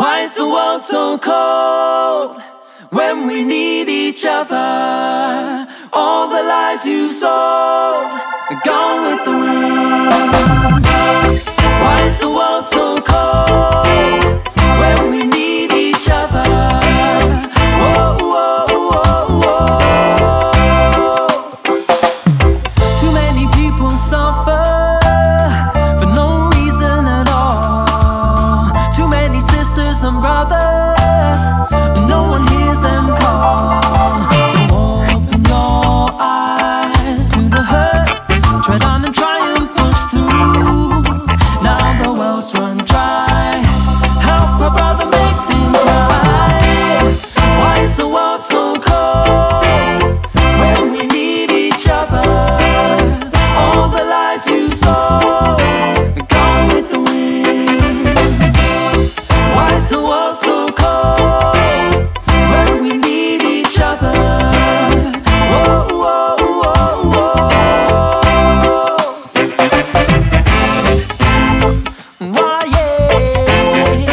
Why is the world so cold when we need each other? All the lies you sold are gone with the wind. Why is the world so cold when we need each other? Whoa, whoa, whoa, whoa. Too many people suffer for no reason at all. Too many sisters and brothers, and no one hears them call. So open your eyes to the hurt, tread on and try and push through. Now the world's run dry, help a brother make things right. Why is the world so cold when we need each other? All the lies you sold are gone with the wind. Why is the world so cold when we need each other? Whoa, whoa, whoa, whoa. Why, yeah.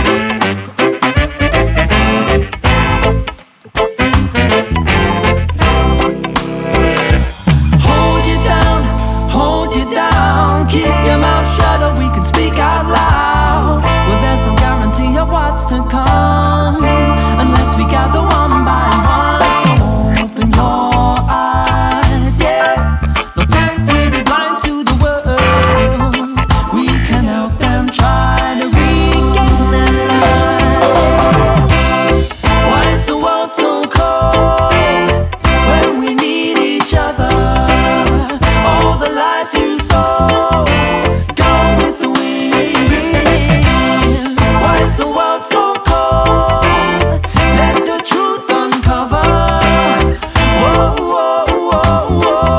Hold you down, keep your mouth shut or we can speak out loud. Well, there's no guarantee of what's to come unless we gather one by one. So open your eyes, yeah. No time to be blind to the world. We can help them try to regain their lives, yeah. Why is the world so cold when we need each other? All the lies you sold, gone with the wind. Why is the world so cold? Let the truth uncover. Whoa, whoa, whoa, whoa.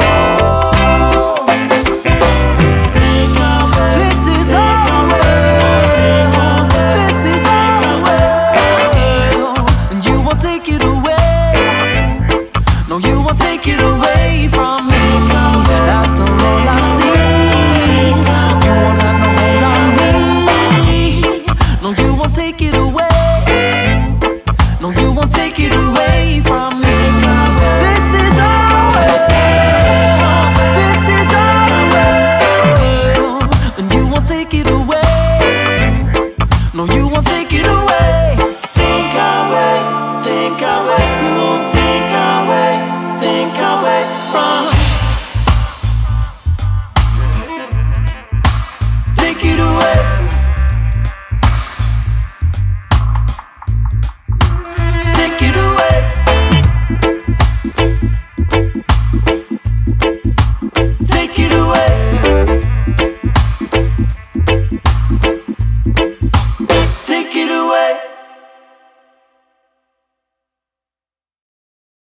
This is our world. This is our world. And you won't take it away. No, you won't take it away from me. After all I've seen, you won't have no hold on me. No, you won't take it away. No, you won't take it away from me. This is our world. This is our world. And you won't take it away. No, you won't take it away.